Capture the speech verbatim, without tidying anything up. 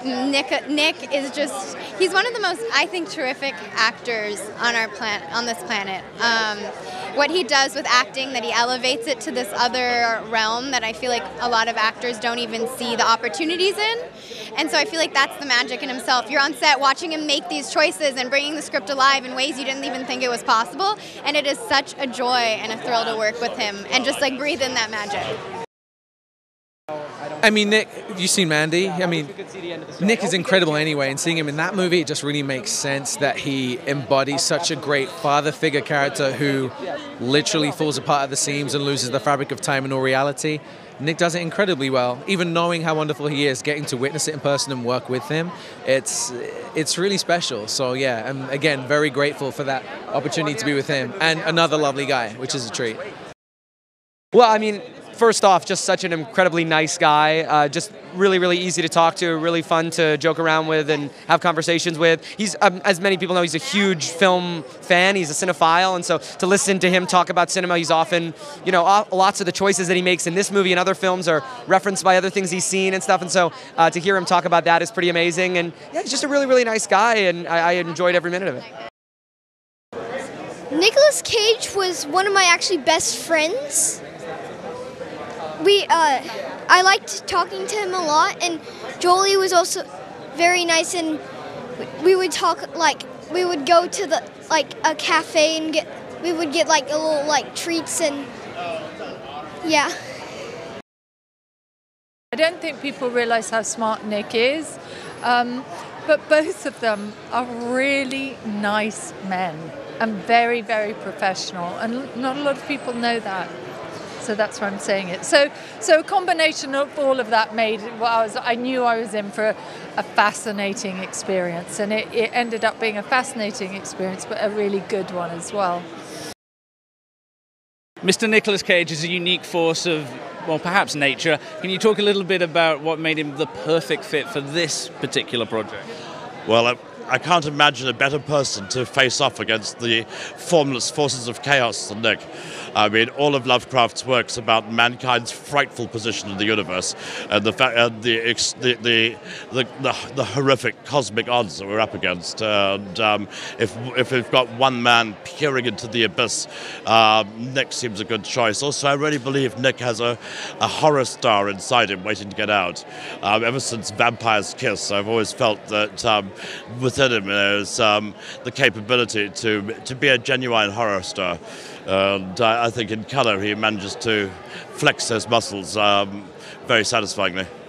Nick Nick is just, he's one of the most, I think, terrific actors on our planet, on this planet. Um, what he does with acting, that he elevates it to this other realm that I feel like a lot of actors don't even see the opportunities in. And so I feel like that's the magic in himself. You're on set watching him make these choices and bringing the script alive in ways you didn't even think it was possible. And it is such a joy and a thrill to work with him and just like breathe in that magic. I mean, Nick, have you seen Mandy? I mean, Nick is incredible anyway, and seeing him in that movie, it just really makes sense that he embodies such a great father figure character who literally falls apart at the seams and loses the fabric of time and all reality. Nick does it incredibly well. Even knowing how wonderful he is, getting to witness it in person and work with him, it's it's really special. So yeah, I'm again very grateful for that opportunity to be with him, and another lovely guy, which is a treat. Well, I mean, first off, just such an incredibly nice guy, uh, just really, really easy to talk to, really fun to joke around with and have conversations with. He's, um, as many people know, he's a huge film fan. He's a cinephile, and so to listen to him talk about cinema, he's often, you know, lots of the choices that he makes in this movie and other films are referenced by other things he's seen and stuff, and so uh, to hear him talk about that is pretty amazing. And yeah, he's just a really, really nice guy, and I, I enjoyed every minute of it. Nicolas Cage was one of my actually best friends. We, uh, I liked talking to him a lot, and Jolie was also very nice, and we would talk, like, we would go to the, like, a cafe and get, we would get, like, a little, like, treats, and, yeah. I don't think people realize how smart Nick is, um, but both of them are really nice men and very, very professional, and not a lot of people know that. So that's why I'm saying it. So, so a combination of all of that made what I was. I knew I was in for a fascinating experience, and it, it ended up being a fascinating experience, but a really good one as well. Mister Nicolas Cage is a unique force of, well, perhaps nature. Can you talk a little bit about what made him the perfect fit for this particular project? Well, I, I can't imagine a better person to face off against the formless forces of chaos than Nick. I mean, all of Lovecraft's works about mankind's frightful position in the universe and the fact, and the, the, the, the, the, the horrific cosmic odds that we're up against. And um, if if we've got one man peering into the abyss, uh, Nick seems a good choice. Also, I really believe Nick has a, a horror star inside him waiting to get out. Um, ever since Vampire's Kiss, I've always felt that um, within him is um, the capability to to be a genuine horror star. And I think in colour he manages to flex those muscles um, very satisfyingly.